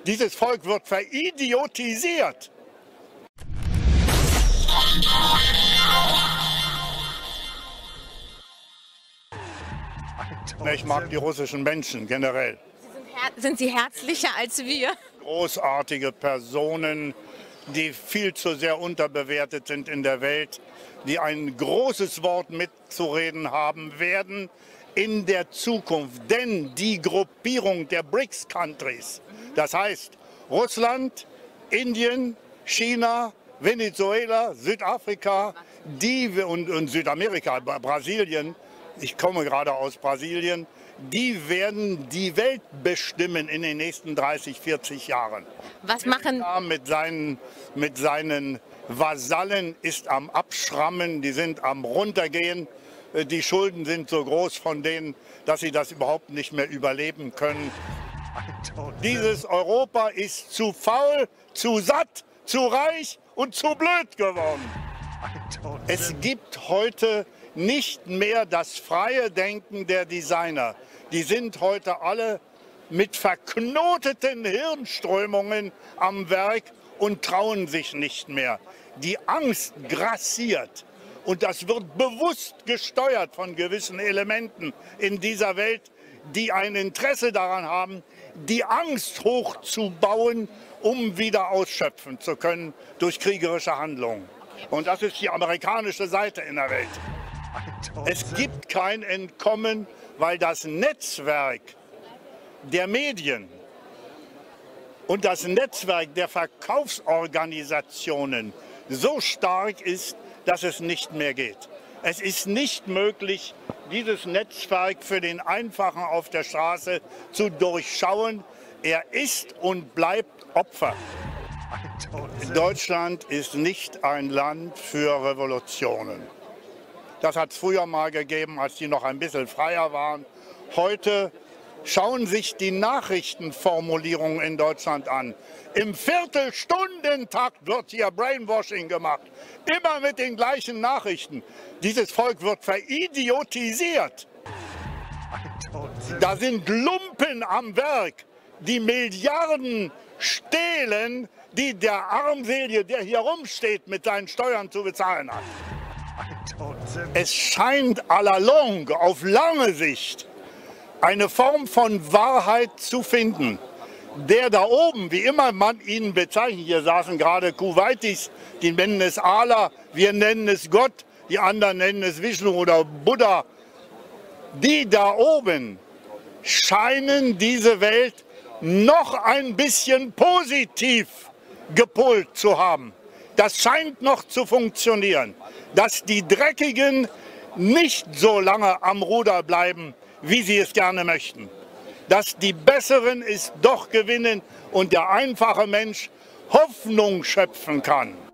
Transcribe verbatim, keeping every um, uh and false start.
Dieses Volk wird veridiotisiert. Ich mag die russischen Menschen generell. Sie sind, her sind Sie herzlicher als wir? Großartige Personen, die viel zu sehr unterbewertet sind in der Welt, die ein großes Wort mitzureden haben werden in der Zukunft. Denn die Gruppierung der BRICS-Countries, das heißt Russland, Indien, China, Venezuela, Südafrika die, und, und Südamerika, Brasilien, ich komme gerade aus Brasilien, die werden die Welt bestimmen in den nächsten dreißig, vierzig Jahren. Was machen mit seinen, mit seinen Vasallen ist am Abschrammen, die sind am Runtergehen. Die Schulden sind so groß von denen, dass sie das überhaupt nicht mehr überleben können. Dieses Europa ist zu faul, zu satt, zu reich und zu blöd geworden. Es gibt heute nicht mehr das freie Denken der Designer. Die sind heute alle mit verknoteten Hirnströmungen am Werk und trauen sich nicht mehr. Die Angst grassiert. Und das wird bewusst gesteuert von gewissen Elementen in dieser Welt, die ein Interesse daran haben, die Angst hochzubauen, um wieder ausschöpfen zu können durch kriegerische Handlungen. Und das ist die amerikanische Seite in der Welt. Es gibt kein Entkommen, weil das Netzwerk der Medien und das Netzwerk der Verkaufsorganisationen so stark ist, dass es nicht mehr geht. Es ist nicht möglich, dieses Netzwerk für den Einfachen auf der Straße zu durchschauen. Er ist und bleibt Opfer. Deutschland ist nicht ein Land für Revolutionen. Das hat es früher mal gegeben, als die noch ein bisschen freier waren. Heute schauen sich die Nachrichtenformulierungen in Deutschland an. Im Viertelstundentakt wird hier Brainwashing gemacht. Immer mit den gleichen Nachrichten. Dieses Volk wird veridiotisiert. Da sind Lumpen am Werk, die Milliarden stehlen, die der Armselige, der hier rumsteht, mit seinen Steuern zu bezahlen hat. Es scheint à la longue, auf lange Sicht, eine Form von Wahrheit zu finden. Der da oben, wie immer man ihn bezeichnet, hier saßen gerade Kuwaitis, die nennen es Allah, wir nennen es Gott, die anderen nennen es Vishnu oder Buddha. Die da oben scheinen diese Welt noch ein bisschen positiv gepolt zu haben. Das scheint noch zu funktionieren, dass die Dreckigen nicht so lange am Ruder bleiben, wie sie es gerne möchten. Dass die Besseren es doch gewinnen und der einfache Mensch Hoffnung schöpfen kann.